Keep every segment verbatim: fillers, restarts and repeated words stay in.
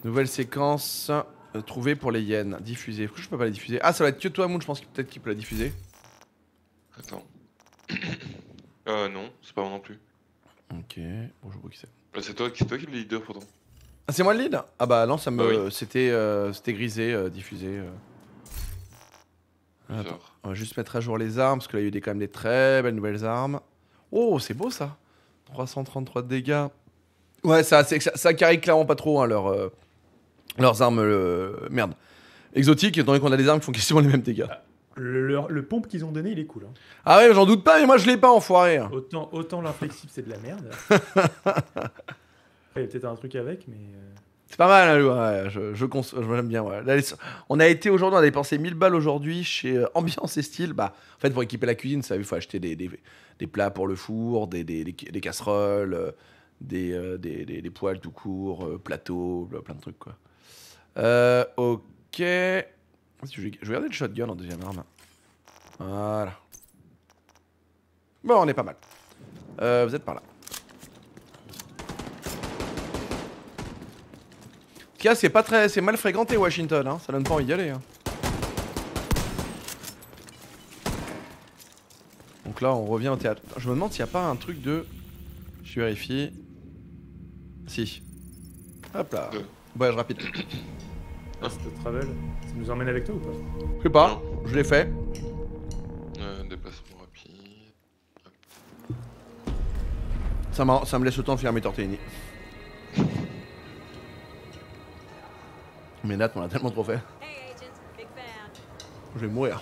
Nouvelle séquence euh, trouvée pour les hyènes. Diffusée. Pourquoi je peux pas la diffuser? Ah, ça va être que toi, Moon, je pense que peut-être qu'il peut la diffuser. Attends. euh, non, c'est pas moi non plus. Ok, bon, je vois qui c'est. Là, c'est toi, c'est toi qui es le leader pourtant. Ah, c'est moi le lead? Ah, bah non, ça me. Bah oui. C'était euh, c'était grisé, euh, diffusé. Euh... Attends, Bizarre. on va juste mettre à jour les armes, parce que là, il y a eu des, quand même des très belles nouvelles armes. Oh, c'est beau ça! trois cent trente-trois de dégâts. Ouais, ça, c'est- ça, ça carry clairement pas trop hein, leur, euh, leurs armes. Euh, merde. Exotiques, étant donné qu'on a des armes qui font quasiment les mêmes dégâts. Ah, le, le, le pompe qu'ils ont donné, il est cool. Hein. Ah ouais, j'en doute pas, mais moi je l'ai pas, enfoiré. Hein. Autant, autant l'inflexible, c'est de la merde. Après, il y a peut-être un truc avec, mais. Euh... C'est pas mal, hein, ouais, je, je, cons... je l'aime bien. Ouais. Là, les... On a été aujourd'hui, on a dépensé mille balles aujourd'hui chez euh, Ambiance et Style. Bah, en fait, pour équiper la cuisine, ça, il faut acheter des, des, des plats pour le four, des, des, des, des casseroles, euh, des, euh, des, des, des poêles tout court, euh, plateaux, plein de trucs, quoi. Euh, ok. Je vais, je vais regarder le shotgun en deuxième arme. Voilà. Bon, on est pas mal. Euh, vous êtes par là. Ce qu'il y a, c'est pas très, c'est mal fréquenté Washington, hein. Ça donne pas envie d'y aller. Hein. Donc là, on revient au théâtre. Je me demande s'il n'y a pas un truc de. Je vérifie. Si. Hop là. Deux. Voyage rapide. Ah, c'est travel. Ça nous emmène avec toi ou pas? Je sais pas, Non. je l'ai fait. Euh, déplacement rapide. Ça, ça me laisse le temps de faire mes tortellini. Mais Nat, on a tellement trop fait. Je vais mourir.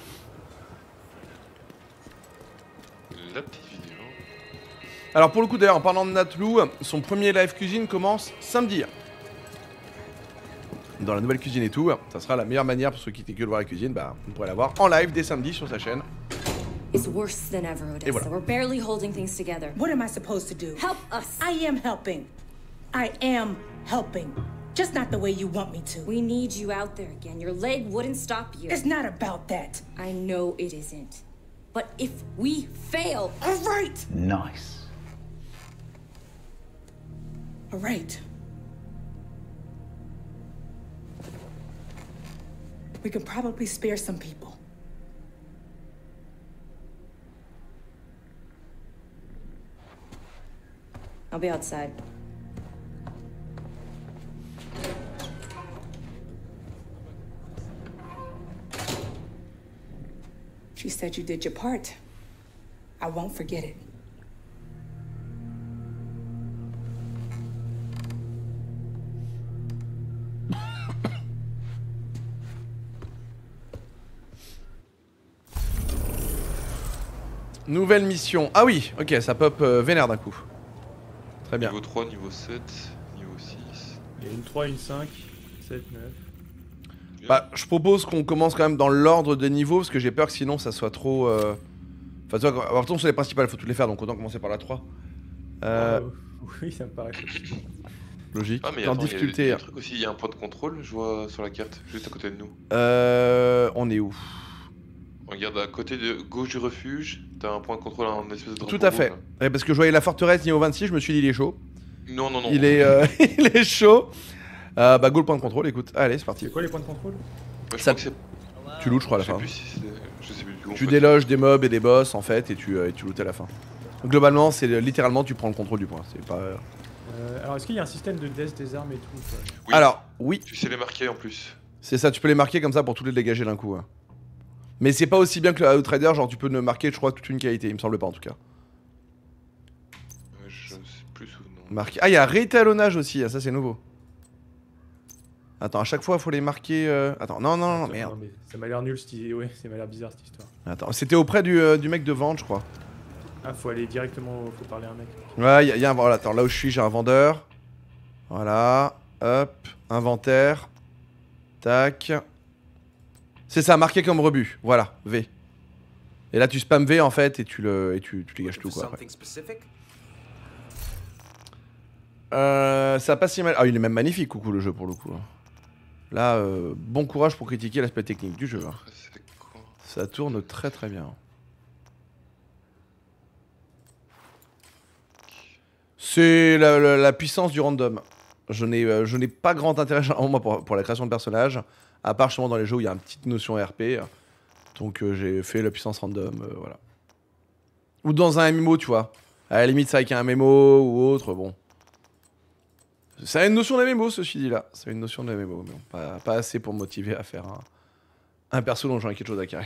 La petite vidéo. Alors pour le coup d'ailleurs, en parlant de Natlou, son premier live cuisine commence samedi. Dans la nouvelle cuisine et tout, ça sera la meilleure manière pour ceux qui étaient que de voir la cuisine, bah vous pourrez la voir en live dès samedi sur sa chaîne. It's worse than ever, Odessa. Et voilà. We're barely holding things together. What am I supposed to do? Help us. I am helping. I am helping. Just not the way you want me to. We need you out there again. Your leg wouldn't stop you. It's not about that. I know it isn't. But if we fail... All right. Nice. All right. We can probably spare some people. I'll be outside. She said you did your part. I won't forget it. Nouvelle mission. Ah oui, ok, ça pop euh, vénère d'un coup. Très bien. Niveau trois, niveau sept, niveau six. Il y a une trois, une cinq, sept, neuf. Bah, je propose qu'on commence quand même dans l'ordre des niveaux, parce que j'ai peur que sinon ça soit trop... Euh... Enfin, tu vois, retourne sur les principales, il faut toutes les faire, donc autant commencer par la trois. Euh... Euh, oui, ça me paraît. Logique. Ah, mais en attends, il y a- difficulté. il y a un truc aussi, il y a un point de contrôle, je vois sur la carte, juste à côté de nous. Euh... On est où? Regarde, à côté de gauche du refuge, t'as un point de contrôle en espèce de drapeau Tout à fait. rouge, Ouais, parce que je voyais la forteresse niveau vingt-six, je me suis dit il est chaud. là. Non, non, non. Il est, euh, il est chaud. Euh, bah go le point de contrôle, écoute. Allez, c'est parti. C'est quoi les points de contrôle? Bah, je Ça- crois que c'est- Tu loot, je crois, à la Je sais fin. plus si c'est... Je sais plus du tout. en Tu fait. déloges des mobs et des boss en fait, et tu, euh, et tu lootes à la fin. Donc, globalement, c'est euh, littéralement tu prends le contrôle du point. C'est pas. euh, Euh, alors, est-ce qu'il y a un système de death des armes et tout ou pas? Oui. Alors, oui, Tu sais les marquer en plus. c'est ça. Tu peux les marquer comme ça pour tous les dégager d'un coup. Ouais. Mais c'est pas aussi bien que le Outrider. Genre, tu peux ne marquer, je crois, toute une qualité. Il me semble pas en tout cas. Euh, Je sais plus ou non. Marquer. Ah, il y a réétalonnage aussi. Ah, ça c'est nouveau. Attends, à chaque fois, faut les marquer. euh, Attends, non, non, non, Attends, merde. non, mais ça m'a l'air nul, cette... ouais, ça m'a l'air bizarre cette histoire. Attends, c'était auprès du, euh, du mec de vente, je crois. Ah, faut aller directement, faut parler à un mec. Ouais, il y, a- y a un. Voilà, attends, là où je suis, j'ai un vendeur. Voilà. Hop. Inventaire. Tac. C'est ça, marqué comme rebut. Voilà, V. Et là, tu spam V en fait et tu le, et tu, tu dégages tout quoi. après. Euh, ça passe si mal. Ah, il est même magnifique, coucou le jeu pour le coup. Là, euh, bon courage pour critiquer l'aspect technique du jeu. Hein. Après, c'est quoi? Ça tourne très très bien. C'est la, la- la puissance du random. Je n'ai euh, je n'ai pas grand intérêt moi, pour, pour la création de personnages, à part justement dans les jeux où il y a une petite notion R P. Donc euh, j'ai fait la puissance random, euh, voilà. Ou dans un M M O, tu vois. À la limite, c'est avec un M M O ou autre, bon. C'est une notion de M M O, ceci dit-là. C'est une notion de M M O, mais bon, pas, pas assez pour me motiver à faire un, un perso dont j'aurais quelque chose à carrer.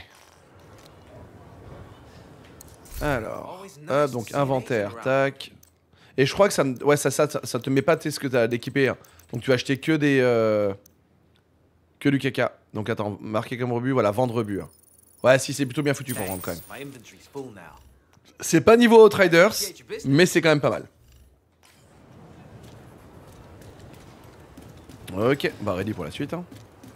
Alors, ah, donc inventaire, tac. Et je crois que ça, ouais, ça, ça, ça, ça te met pas ce que t'as d'équiper. Hein. Donc tu vas acheter que des, euh, que du caca. Donc attends, marquer comme rebut, voilà, vendre rebut. Hein. Ouais, si c'est plutôt bien foutu pour vendre quand même. C'est pas niveau Outriders, mais c'est quand même pas mal. Ok, bah ready pour la suite. Hein.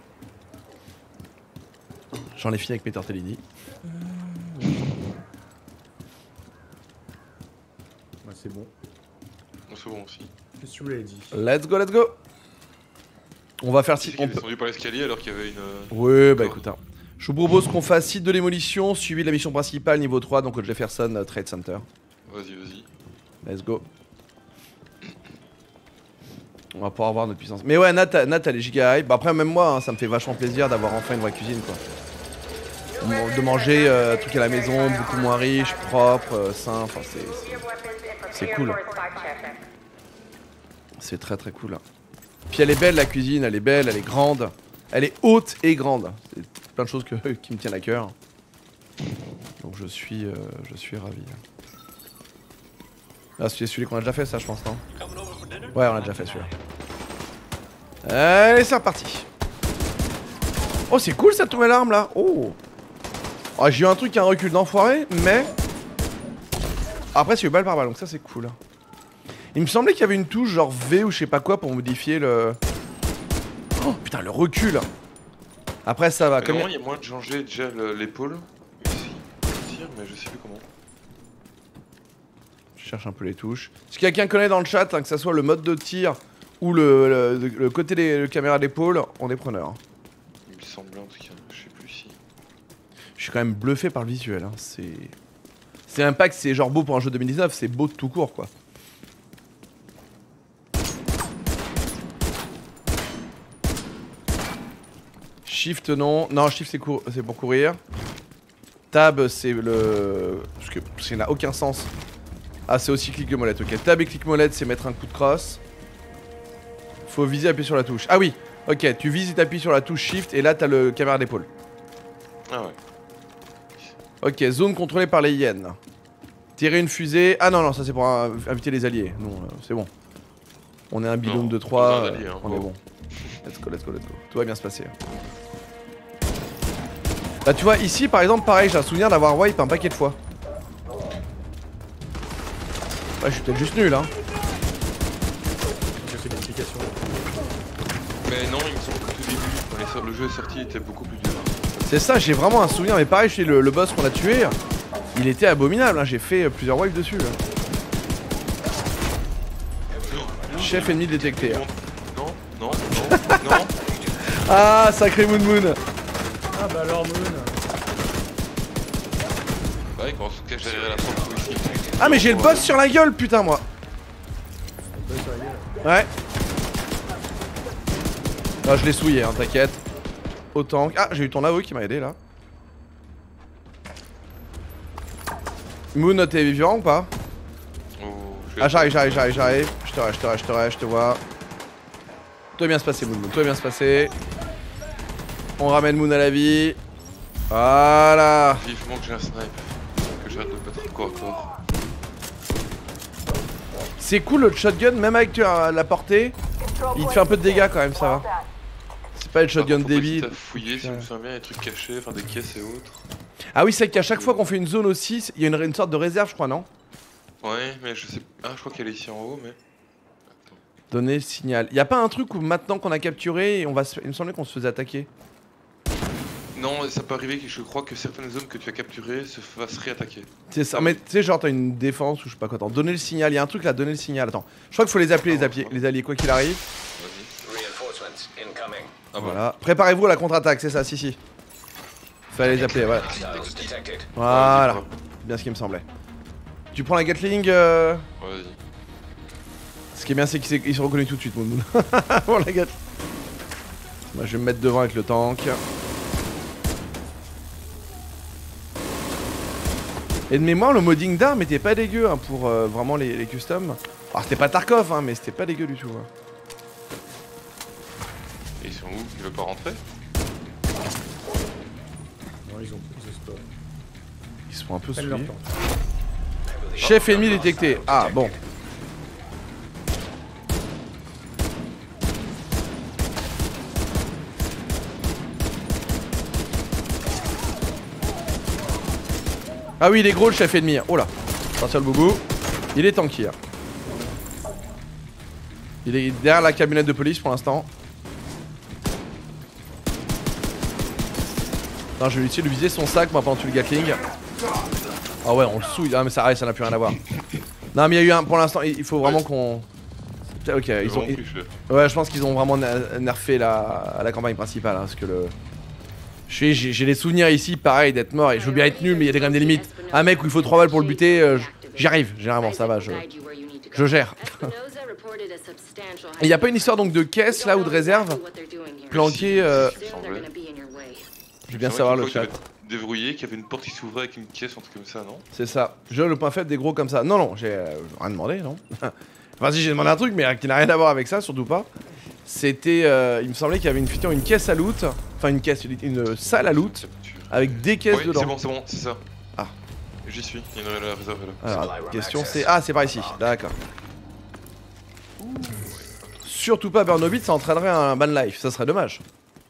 J'en ai fini avec mes tortellini. Ouais, c'est bon. C'est bon aussi. Qu'est-ce que tu l'avais dit? Let's go, let's go. On va faire Si si on on est peut... descendu par l'escalier alors qu'il y avait une. Oui, bah écoute, hein. Je vous propose qu'on fasse site de l'émolition, suivi de la mission principale niveau trois, donc au Jefferson uh, Trade Center. Vas-y, vas-y. Let's go. On va pouvoir avoir notre puissance. Mais ouais, Nat, Nat elle est giga hype. Bah après, même moi, hein, ça me fait vachement plaisir d'avoir enfin une vraie cuisine, quoi. De manger euh, truc à la maison, beaucoup moins riche, propre, euh, sain, enfin c'est... C'est cool. C'est très très cool. Puis elle est belle la cuisine, elle est belle, elle est grande. Elle est haute et grande. C'est plein de choses que, qui me tiennent à cœur. Donc je suis, euh, je suis ravi. Là c'est celui qu'on a déjà fait ça je pense, non? Ouais on a déjà fait celui-là. Allez c'est reparti. Oh c'est cool cette nouvelle arme là. Oh, oh j'ai eu un truc qui a un recul d'enfoiré, mais... Après c'est eu balle par balle, donc ça c'est cool. Il me semblait qu'il y avait une touche genre V ou je sais pas quoi pour modifier le... Oh putain le recul. Après ça va, comme il y a moyen de changer déjà l'épaule. Ici, mais je sais plus comment. Je cherche un peu les touches. Si quelqu'un connaît dans le chat, hein, que ça soit le mode de tir ou le, le, le côté des le caméra d'épaule, on est preneur. Il me semble en tout cas, je sais plus si... Je suis quand même bluffé par le visuel, hein. C'est... C'est un pack, c'est genre beau pour un jeu deux mille dix-neuf, c'est beau de tout court quoi. Shift non, non shift c'est cour... pour courir. Tab c'est le... Parce que ça n'a aucun sens. Ah c'est aussi clic de molette, ok. Tab et clic molette c'est mettre un coup de crosse. Faut viser et appuyer sur la touche. Ah oui, ok, tu vises et t'appuies sur la touche shift et là t'as le caméra d'épaule. Ah ouais. Ok, zone contrôlée par les hyènes. Tirer une fusée. Ah non, non, ça c'est pour euh, inviter les alliés. Non, euh, c'est bon. On est un binôme de trois. Alliés, hein, on bon. est bon. Let's go, let's go, let's go. Tout va bien se passer. Bah, tu vois, ici par exemple, pareil, j'ai un souvenir d'avoir wipe un paquet de fois. Ouais, je suis peut-être juste nul, hein. J'ai fait l'explication. Mais non, il me semble que tout début, quand les so- le jeu est sorti, il était beaucoup plus dur. C'est ça, j'ai vraiment un souvenir. Mais pareil, chez le, le boss qu'on a tué, il était abominable. Hein. J'ai fait plusieurs wipes dessus. Là. Chef ennemi détecté. Hein. Non, non, non, non. Ah, sacré Moon Moon. Ah bah alors Moon. Bah ouais, quand on se cache derrière la porte ici. Ah, mais j'ai le boss sur la gueule, putain, moi. Ouais. Ah, je l'ai souillé, hein, t'inquiète. Autant. Ah, j'ai eu ton aveu qui m'a aidé là. Moon, t'es vivant ou pas? Oh, Ah, j'arrive, j'arrive, j'arrive, j'arrive. Je te reste, je te reste, je te reste, je te vois. Tout va bien se passer, Moon, Moon, tout va bien se passer. On ramène Moon à la vie. Voilà. Vivement que j'ai un snipe. Que j'arrête de battre corps à corps. C'est cool le shotgun, même avec euh, la portée, il te fait un peu de dégâts quand même, ça va. C'est pas le shotgun débile. T'as fouillé, si je me souviens bien, les trucs cachés, enfin des caisses et autres. Ah oui, c'est qu'à chaque fois qu'on fait une zone aussi, il y a une, une sorte de réserve, je crois, non? Ouais, mais je sais. Ah, je crois qu'elle est ici en haut, mais. Donner le signal. Y a pas un truc où maintenant qu'on a capturé, on va se... il me semblait qu'on se faisait attaquer. Non, ça peut arriver que je crois que certaines zones que tu as capturées se fassent réattaquer. C'est ça, mais tu sais, genre t'as une défense ou je sais pas quoi. Attends, donner le signal, y a un truc là, donner le signal. Attends, je crois qu'il faut les appeler, les, appuyer, les alliés, quoi qu'il arrive. Vas-y. Ah, Voilà, préparez-vous à la contre-attaque, c'est ça, si, si. Fallait les appeler, voilà. Voilà, bien ce qui me semblait. Tu prends la Gatling euh... Vas-y. Ce qui est bien, c'est qu'ils s'est- se reconnaissent tout de suite, Moon Moon. Bon, la gâte. Moi, je vais me mettre devant avec le tank. Et de mémoire, le modding d'armes était pas dégueu hein, pour euh, vraiment les, les customs. Alors, c'était pas Tarkov, hein, mais c'était pas dégueu du tout. Hein. Et ils sont où? Ils veulent pas rentrer? Non, ils ont ils osent pas. Ils sont un peu Prennent leur souillés. temps. Chef ennemi détecté. Ah, bon. Ah oui, il est gros le chef ennemi. Oh là. Sortir le boubou. Il est tanky. Hein. Il est derrière la camionnette de police pour l'instant. Non, je vais essayer de viser son sac moi pendant tout le gatling. Ah ouais, on le souille. Ah mais ça, ça n'a plus rien à voir. Non mais il y a eu un... Pour l'instant, il faut vraiment qu'on... Ok, ils ont... Ouais, je pense qu'ils ont vraiment nerfé la, la campagne principale. Hein, parce que le... J'ai les souvenirs ici, pareil, d'être mort. Et je veux bien être nul, mais il y a quand même des limites. Un mec où il faut trois balles pour le buter, euh, j'y arrive. Généralement, ça va, je... Je gère. Il n'y a pas une histoire donc de caisse là ou de réserve planquée euh... Je veux bien savoir le chat. Déverrouillé, qu'il y avait une porte qui s'ouvrait avec une caisse, un truc comme ça, non? C'est ça. Je le point faible des gros comme ça. Non, non, j'ai euh, rien demandé, non. Enfin, si j'ai demandé un truc, mais euh, qui n'a rien à voir avec ça, surtout pas. C'était. Euh, il me semblait qu'il y avait une, une caisse à loot. Enfin, une caisse, une, une salle à loot. Avec des caisses oui, dedans. C'est bon, c'est bon, c'est ça. Ah. J'y suis, il y en a la réserve là. Alors, la question c'est. Ah, c'est par ici. D'accord. Surtout pas Burn Hobbit, ça entraînerait un ban life. Ça serait dommage.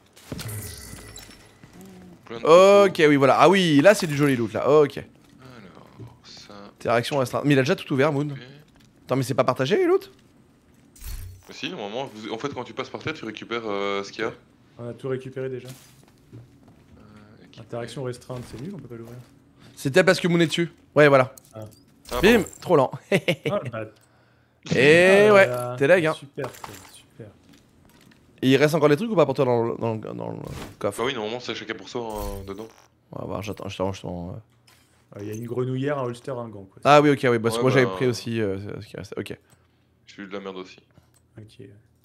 Ok, oui, voilà. Ah oui, là c'est du joli loot là. Ok. Alors, ça. Interaction restreinte. Mais il a déjà tout ouvert, Moon. Okay. Attends, mais c'est pas partagé les loot? Bah si, normalement, vous... en fait, quand tu passes par terre, tu récupères euh, ce qu'il y a. On a tout récupéré déjà. Euh, Interaction restreinte, c'est nul, on peut pas l'ouvrir. C'était parce que Moon est dessus. Ouais, voilà. Ah. Ah, bim, trop lent. Ah, bah... Et ah, ouais, là, t'es lag hein. Super, super. Et il reste encore des trucs ou pas pour toi dans le, dans le, dans le coffre? Bah oui, normalement, c'est chacun pour soi hein, dedans. On va voir, j'attends, je te range ton. Il y a une grenouillère, un holster, un gant. Quoi. Ah oui, ok, oui, bah, ouais, moi bah, j'avais pris aussi euh, ce qui restait. Ok. J'ai eu de la merde aussi. Ok.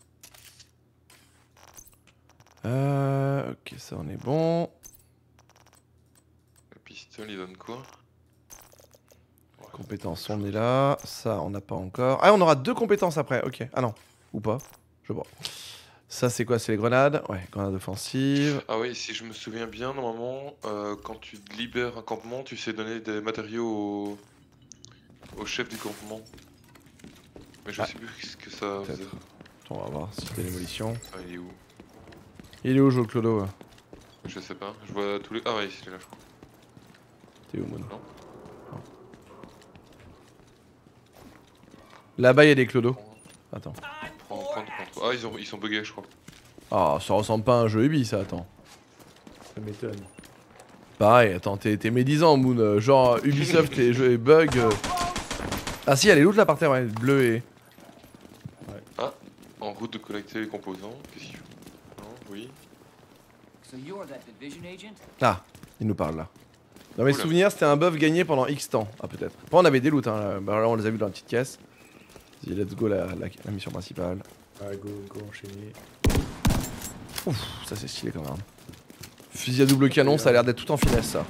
Euh. Ok, ça on est bon. Le pistolet, il donne quoi? Ouais. Compétences, on est là. Ça, on n'a pas encore. Ah, on aura deux compétences après, ok. Ah non, ou pas, je vois. Ça, c'est quoi? C'est les grenades? Ouais, grenades offensives. Ah oui, si je me souviens bien, normalement, euh, quand tu libères un campement, tu sais donner des matériaux au, au chef du campement. Mais je ah. sais plus ce que ça faisait. On va voir si c'est démolition. Ah, il est où? Il est où, Jo Clodo? Je sais pas, je vois tous les... Ah ouais, il est là, je crois. T'es où, Moon? Non. Non. Là-bas, il y a des Clodo. Attends. Prends, prends, prends. Ah, ils, ont, ils sont buggés, je crois. Ah, ça ressemble pas à un jeu Ubi, ça, attends. Ça m'étonne. Pareil, attends, t'es médisant, Moon. euh, Genre, Ubisoft et jeux et bugs. euh. Ah si, elle est loot là par terre, ouais, bleu et... Ouais. Ah, en route de collecter les composants. Qu'est-ce qu'il faut? Non, oui. Ah, il nous parle là. Dans mes Oula. souvenirs, c'était un buff gagné pendant X temps. Ah, peut-être. Après, on avait des loots, hein. Là, bah, là, on les a vus dans la petite caisse. Vas-y, let's go la, la, la mission principale. Ah, go, go, enchaîner. Ouf, ça c'est stylé quand même. Fusil à double canon, ça a l'air d'être tout en finesse ça.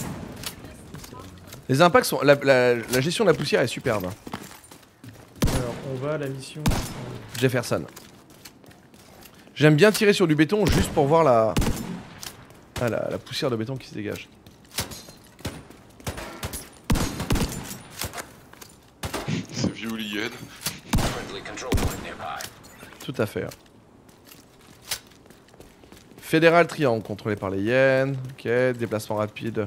Les impacts sont. La, la, la gestion de la poussière est superbe. Alors, on va à la mission. Jefferson. J'aime bien tirer sur du béton juste pour voir la. Ah, la, la poussière de béton qui se dégage. C'est vieux hooligan. Tout à fait. Fédéral triangle contrôlé par les hyènes. Ok, déplacement rapide.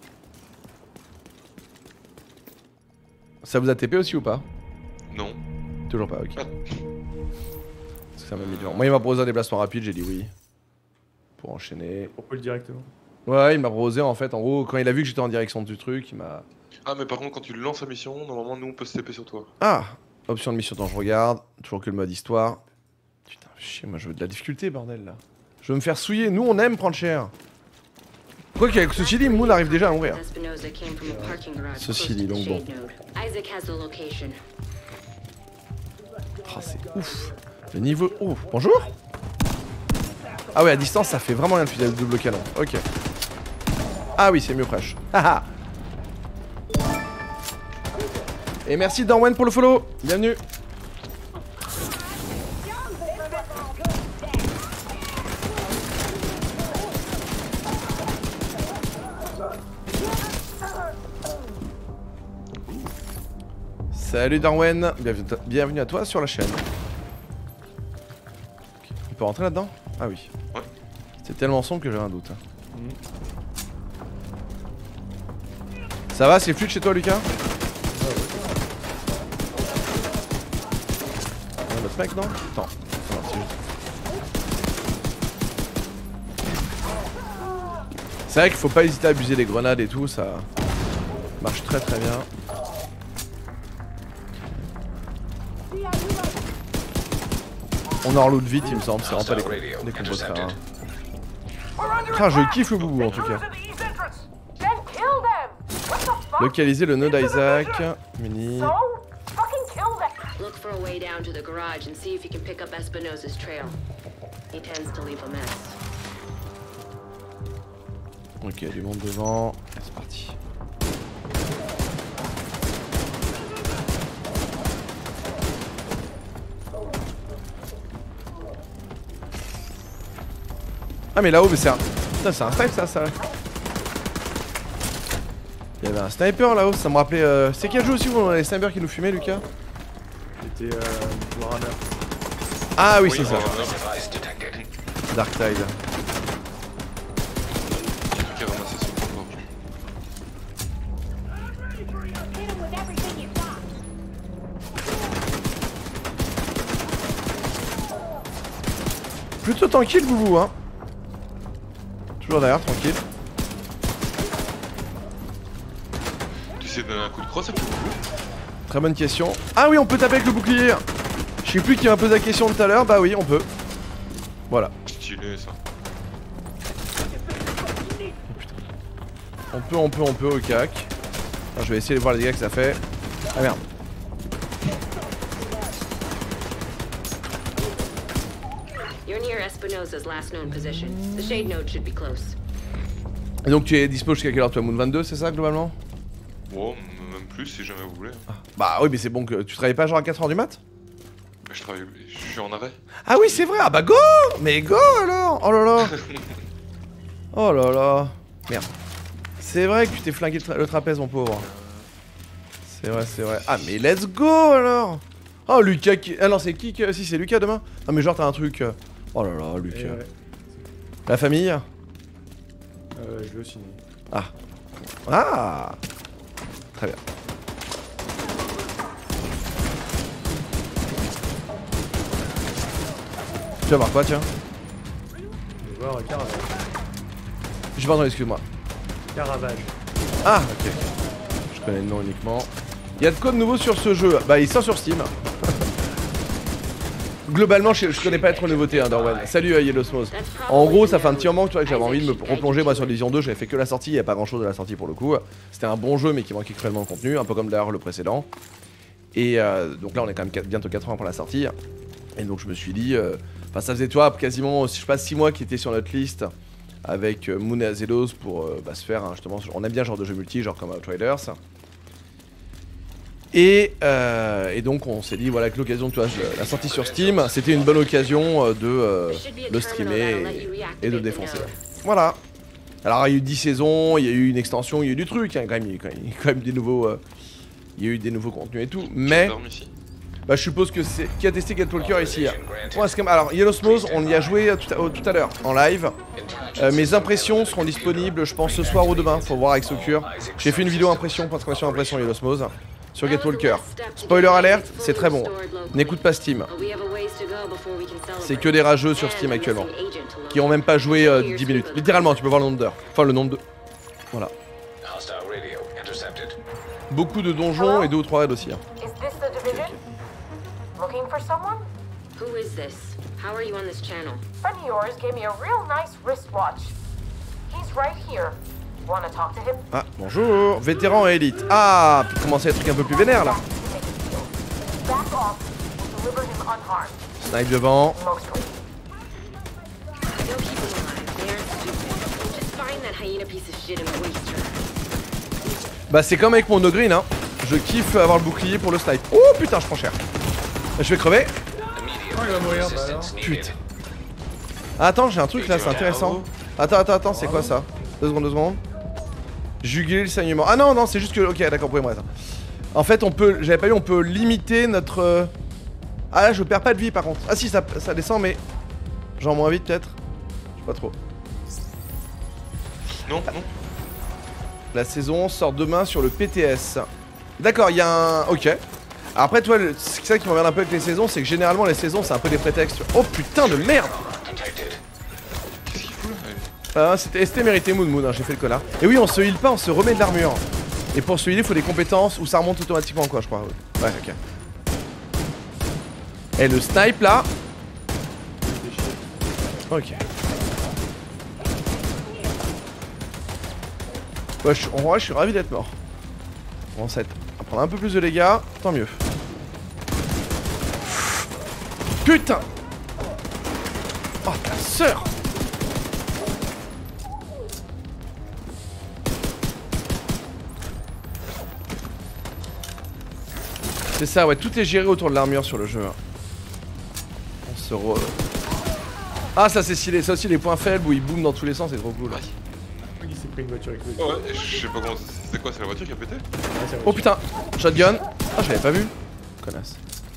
Ça vous a T P aussi ou pas? Non. Toujours pas, ok. Ah. Parce que ça m'a mis devant. Moi, il m'a proposé un déplacement rapide, j'ai dit oui. Pour enchaîner. Pourquoi le directement? Ouais, il m'a proposé en fait, en gros, quand il a vu que j'étais en direction du truc, il m'a. Ah, mais par contre, quand tu lances la mission, normalement, nous on peut se taper sur toi. Ah! Option de mission, tant je regarde. Toujours que le mode histoire. Putain, chier, moi je veux de la difficulté, bordel là. Je veux me faire souiller, nous on aime prendre cher. Quoi qu'avec ceci dit, Moon arrive déjà à mourir. Ceci dit, donc bon. Oh, c'est ouf. Le niveau... Oh, bonjour. Ah ouais, à distance, ça fait vraiment rien le fusil à double canon. Ok. Ah oui, c'est mieux fraîche. Haha. Et merci Darwen pour le follow. Bienvenue. Salut Darwen, bienvenue, bienvenue à toi sur la chaîne. Okay. On peut rentrer là-dedans? Ah oui. Ouais. C'est tellement sombre que j'avais un doute. Mm. Ça va, c'est fluide chez toi Lucas? Il y a un autre mec non? Attends. Non, c'est juste... C'est vrai qu'il faut pas hésiter à abuser des grenades et tout, ça marche très très bien. On en reload vite il me semble, c'est vraiment pas des, des combos très rares. Ah, je kiffe le boubou en tout cas. Localiser le node Isaac. Muni. Look for a way down to the garage and see if you can pick up Espinosa's trail. He tends to leave a mess. Ok, du monde devant. C'est parti. Ah mais là-haut, mais c'est un... Putain, c'est un snipe ça, ça. Il y avait un sniper là-haut, ça me rappelait... Euh... C'est quel jeu aussi où on a les snipers qui nous fumaient, Lucas? C'était euh, Warhammer. Ah oui, Oui, c'est ça. Darktide. Qui a ramassé son propre. Plutôt tranquille, boubou, hein. Toujours derrière, tranquille. Tu sais donner un coup de crosse à tout le monde? Très bonne question. Ah oui, on peut taper avec le bouclier. Je sais plus qui m'a posé la question tout à l'heure. Bah oui, on peut. Voilà. Stylé ça. Oh, putain. On peut, on peut, on peut au cac. Alors, je vais essayer de voir les dégâts que ça fait. Ah merde. You're near Espinosa's last known position. The shade node should be close. Et donc tu es dispo jusqu'à quelle heure toi, Moon vingt-deux, c'est ça globalement? Wow, même plus si jamais vous voulez. Ah. Bah oui, mais c'est bon que tu travailles pas genre à quatre heures du mat? Bah, je travaille, je suis en arrêt. Ah oui, c'est vrai. Ah bah go. Mais go alors. Oh là là. Oh là là. Merde. C'est vrai que tu t'es flingué le, tra le trapèze, mon pauvre. C'est vrai, c'est vrai. Ah mais let's go alors. Oh Lucas qui... Ah non, c'est qui que... Si c'est Lucas demain. Ah mais genre t'as un truc... Oh là là, Lucas. Et ouais. La famille. Euh, je vais au ciné. Ah. Ah. Très bien. Tu vas voir quoi, tiens? Je vais voir euh, Caravage. J'ai pas entendu, excuse-moi. Caravage. Ah, ok. Je connais le nom uniquement. Il y a de quoi de nouveau sur ce jeu? Bah, il sort sur Steam. Globalement, je, je connais pas être nouveauté, hein, Darwen. Salut, euh, Yellowsmose. En gros, ça fait un petit moment que, tu vois, que j'avais envie de me replonger moi sur Division deux. J'avais fait que la sortie, il n'y a pas grand chose de la sortie pour le coup. C'était un bon jeu, mais qui manquait cruellement de contenu, un peu comme d'ailleurs le précédent. Et euh, donc là, on est quand même quatre, bientôt quatre ans pour la sortie. Et donc, je me suis dit. Euh, Enfin, ça faisait, toi, quasiment, je sais pas, six mois qui était sur notre liste avec euh, Moon et Azelos pour euh, bah, se faire, hein, justement, on aime bien ce genre de jeu multi, genre comme Outriders. Et, euh, et donc, on s'est dit, voilà, que l'occasion, tu vois, la sortie sur Steam, c'était une bonne occasion euh, de euh, le streamer et, et de le défoncer. Voilà. Alors, il y a eu dix saisons, il y a eu une extension, il y a eu du truc, hein, quand même, il y a eu quand même, il y a quand même des nouveaux, euh, il y a eu des nouveaux contenus et tout, mais... Bah je suppose que c'est... Qui a testé Gatwalker ici? Ouais, comme... Alors Yellowsmose, on y a joué tout à, tout à l'heure, en live. Euh, mes impressions seront disponibles, je pense, ce soir ou demain, faut voir avec Socure. J'ai fait une vidéo impression, point d'exclamation impression Yellowsmose, sur Gatwalker. Spoiler alert, c'est très bon. N'écoute pas Steam. C'est que des rageux sur Steam actuellement. Qui ont même pas joué euh, dix minutes. Littéralement, tu peux voir le nombre d'heures. Enfin, le nombre de... Voilà. Beaucoup de donjons et deux ou trois raids aussi. Hein. Looking for someone? Who is this? How are you on this channel? Friend of yours gave me a real nice wristwatch. He's right here. Wanna talk to him? Ah, bonjour. Vétéran et élite. Ah, commencer à être un truc un peu plus vénère là. Back off. We'll deliver him unharmed. Snipe devant. Mostly. They'll keep them alive. They aren't stupid. Just find that hyena piece of shit and waste her. Bah c'est comme avec mon no green hein. Je kiffe avoir le bouclier pour le snipe. Oh putain je prends cher. Je vais crever. Oh, il va mourir, bah alors. Putain. Ah, attends j'ai un truc là c'est intéressant. Attends attends attends c'est quoi ça? Deux secondes deux secondes. Juguler le saignement. Ah non non c'est juste que... Ok d'accord vous pouvez me rester. En fait on peut... J'avais pas vu on peut limiter notre... euh... Ah là je perds pas de vie par contre. Ah si ça, ça descend mais... Genre moins vite peut-être. Je sais pas trop. Non, non. La saison sort demain sur le P T S. D'accord, il y a un... Ok. Alors après, toi, le... c'est ça qui m'emmerde un peu avec les saisons, c'est que généralement les saisons, c'est un peu des prétextes. Oh putain de merde. Qu'est-ce qu'il fout là? Ah, c'était S T mérité Moon Moon, hein, j'ai fait le connard. Et oui, on se heal pas, on se remet de l'armure. Et pour se healer, il faut des compétences où ça remonte automatiquement, quoi, je crois. Ouais, ok. Et le snipe là. Ok. Ouais, je, en vrai, je suis ravi d'être mort. Bon, ça va prendre un peu plus de dégâts, tant mieux. Putain! Oh, ta sœur! C'est ça, ouais, tout est géré autour de l'armure sur le jeu. Hein. On se re... Ah, ça c'est stylé, ça aussi les points faibles où ils boom dans tous les sens, c'est trop cool. Ouais. Il s'est pris une voiture avec lui. Ouais, je sais pas comment. C'était quoi? C'est la voiture qui a pété? Ah, c'est la Oh voiture. putain, shotgun. Ah, je l'avais pas vu. Connasse.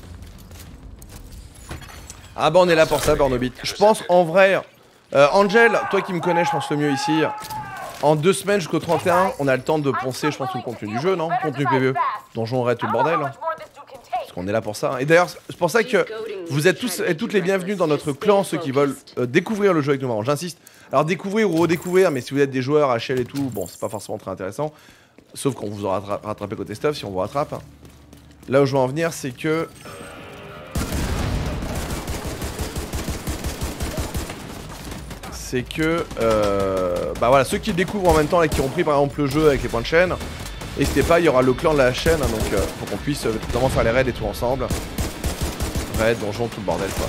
Ah bah on est là pour ça, Bornobit. Je pense en vrai, euh, Angel, toi qui me connais, je pense le mieux ici. En deux semaines jusqu'au trente et un, on a le temps de poncer, je pense, tout le contenu du jeu, non? Contenu P V E, donjon raid, tout le bordel. Parce qu'on est là pour ça. Et d'ailleurs, c'est pour ça que vous êtes tous et toutes les bienvenus dans notre clan, ceux qui veulent euh, découvrir le jeu avec nous. Marrant. J'insiste. Alors découvrir ou redécouvrir, mais si vous êtes des joueurs H L et tout, bon, c'est pas forcément très intéressant. Sauf qu'on vous aura rattra rattrapé côté stuff, si on vous rattrape. Là où je veux en venir, c'est que... C'est que... Euh, bah voilà, ceux qui le découvrent en même temps et qui ont pris par exemple le jeu avec les points de chaîne, n'hésitez pas, il y aura le clan de la chaîne, hein, donc euh, pour qu'on puisse euh, notamment faire les raids et tout ensemble. Raids, donjons, tout le bordel quoi.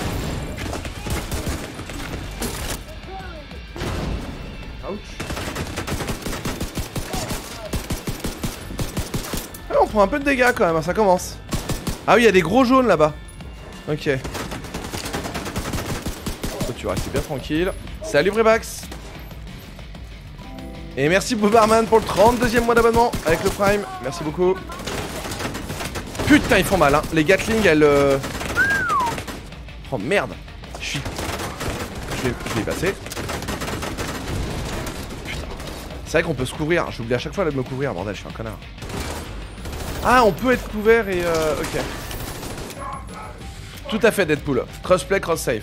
Ouch. Ah, on prend un peu de dégâts quand même, hein, ça commence. Ah oui, il y a des gros jaunes là-bas. Ok. Toi, tu vas rester bien tranquille. Salut Brebax. Et merci Bobarman pour le trente-deuxième mois d'abonnement avec le Prime. Merci beaucoup. Putain, ils font mal, hein. Les Gatling, elles... Euh... Oh merde. Je suis... Je vais, je vais y passer. Putain. C'est vrai qu'on peut se couvrir. J'oublie à chaque fois là de me couvrir. Bordel, je suis un connard. Ah, on peut être couvert et... Euh... Ok. Tout à fait Deadpool. Crossplay, cross-save.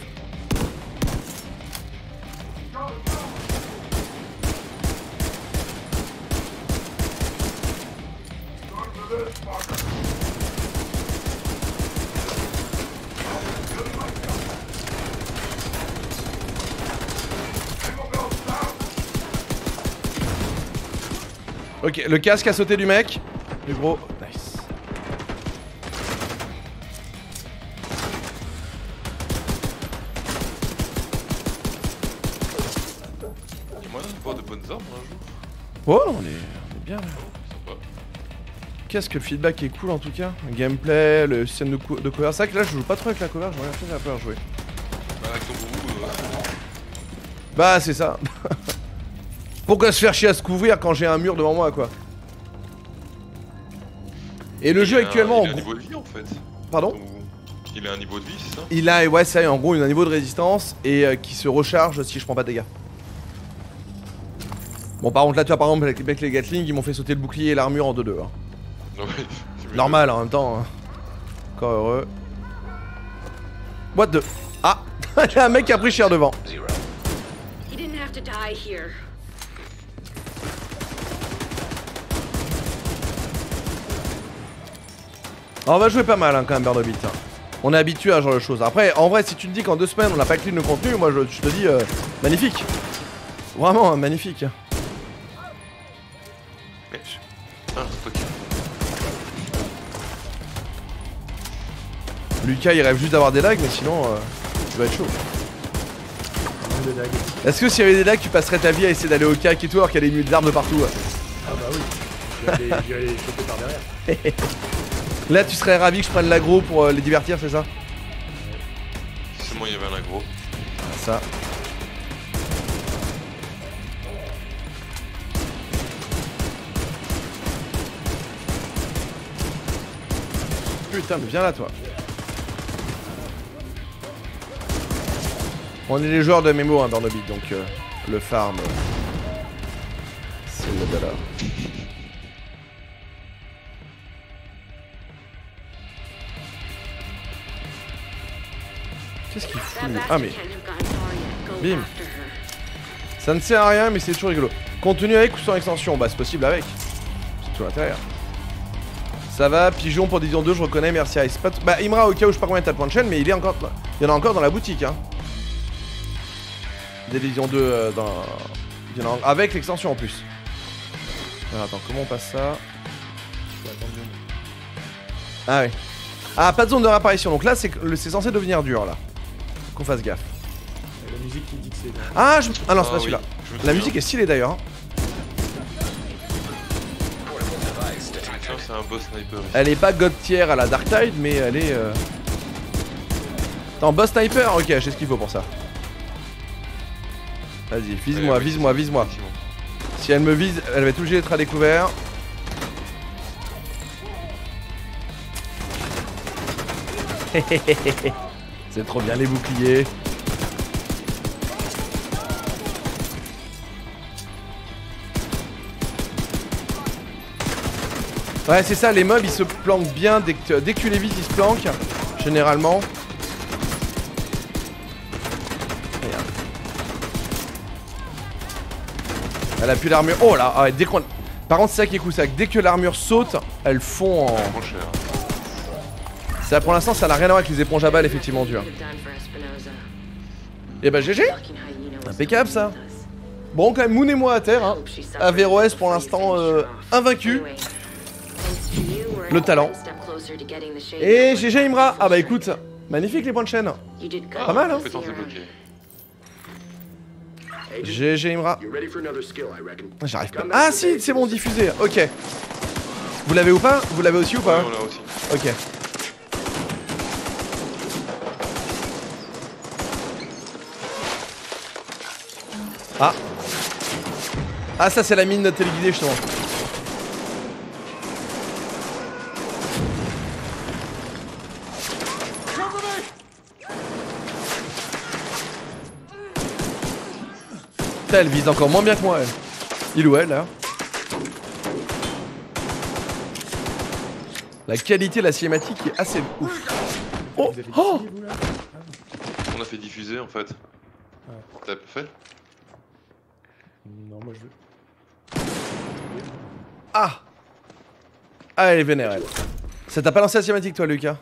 Ok, le casque a sauté du mec. Du gros. Nice. Y'a moyen d'avoir de bonnes armes un jour? Oh, on est, on est bien là. Sympa. Qu'est-ce que le feedback est cool en tout cas. Le gameplay, le système de, co de cover. C'est vrai que là je joue pas trop avec la cover, je regarde un peu à jouer. Bah, avec ton boubou, euh... Bah c'est ça. Pourquoi se faire chier à se couvrir quand j'ai un mur devant moi quoi? Et le il jeu a un- actuellement Il a en un gros... niveau de vie en fait. Pardon? Ton boubou. Il a un niveau de vie, c'est ça? Il a, ouais ça en gros il a un niveau de résistance et euh, qui se recharge si je prends pas de dégâts. Bon par contre là tu vois par exemple avec, avec les Gatling ils m'ont fait sauter le bouclier et l'armure en deux deux hein. Ouais, tu Normal en même temps hein. Encore heureux. What the... Ah. Il y a un mec qui a pris cher devant. He didn't have to die here. Alors, on va jouer pas mal hein, quand même Bernobit. Hein. On est habitué à ce genre de choses. Après, en vrai, si tu te dis qu'en deux semaines on n'a pas clean le contenu, moi je, je te dis euh, magnifique. Vraiment hein, magnifique. Mais je- Ah, c'est toi qui... Lucas il rêve juste d'avoir des lags, mais sinon euh, ça va être chaud. De dague. Est-ce que s'il y avait des lags, tu passerais ta vie à essayer d'aller au cac et tout alors qu'il y a des mille d'armes de partout? Ah bah oui. Je vais aller, je vais aller les choper par derrière. Là tu serais ravi que je prenne l'aggro pour euh, les divertir, c'est ça? C'est moi, il y avait un aggro. Ça. Putain mais viens là toi. On est les joueurs de mémo hein, dans nos bits, donc euh, le farm, euh, c'est le dollar. Qu'est-ce qu'il fout lui? Ah mais... Bim. Ça ne sert à rien mais c'est toujours rigolo. Contenu avec ou sans extension? Bah c'est possible avec. C'est tout l'intérieur. Ça va, pigeon pour Division deux, je reconnais, merci Ice. Pas t- Bah Imra au cas où je sais pas combien t'as de points de chaîne, mais il est encore. Il y en a encore dans la boutique hein. Des Division deux euh, dans. Il y en a... Avec l'extension en plus. Alors, attends, comment on passe ça? Ah ouais. Ah pas de zone de réapparition, donc là c'est c'est censé devenir dur là. Faut qu'on fasse gaffe. La musique qui dit que c'est. Ah, je... ah non c'est Ah pas oui, celui-là. je me La souviens. musique est stylée d'ailleurs. Hein. Tiens, c'est un boss sniper. ici. Elle est pas god tier à la Dark Tide, mais elle est. Euh... Attends, boss sniper? Ok, j'ai ce qu'il faut pour ça. Vas-y, vise-moi, Allez, oui, vise-moi, c'est- vise-moi. effectivement. Si elle me vise, elle va être obligée d'être à découvert. C'est trop bien les boucliers. Ouais, c'est ça, les mobs ils se planquent bien dès que, dès que tu les vises, ils se planquent. Généralement. Regarde. Elle a plus l'armure. Oh là, ah ouais, dès qu'on. Par contre, c'est ça qui est cool, c'est que dès que l'armure saute, elles font en. Trop cher. Ça pour l'instant, ça n'a rien à voir avec les éponges à balles, effectivement, dur. Et bah, G G. Impeccable ça. Bon, quand même, Moon et moi à terre. Hein. Averroès pour l'instant euh, invaincu. Le talent. Et G G Imra. Ah bah écoute, magnifique les points de chaîne. Pas mal, hein. Compétence débloquée. G G Imra. J'arrive pas. Ah si, c'est bon, diffusé. Ok. Vous l'avez ou pas? Vous l'avez aussi ou pas? Ouais, on l'a aussi. Ok. Ah. Ah ça c'est la mine téléguidée justement. Putain, elle vise encore moins bien que moi elle. Il ou elle là. La qualité de la cinématique est assez ouf. Oh, Vous avez oh décidé, vous, là On a fait diffuser en fait. T'as pas fait? Non, moi je veux. Ah. Ah elle est vénère elle. Ça t'a pas lancé la cinématique toi Lucas?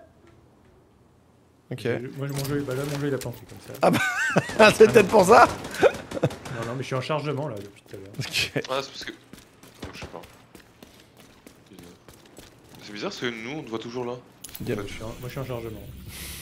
Ok. Je- Moi, mon jeu, bah là, mon jeu il a planté comme ça. Ah bah c'est peut-être pour ça. Non, non, mais je suis en chargement là depuis tout à l'heure. Ok. Ah, c'est parce que. Oh, je sais pas. Bizarre. C'est bizarre parce que nous on te voit toujours là. Yep. Je suis en- Moi je suis en chargement.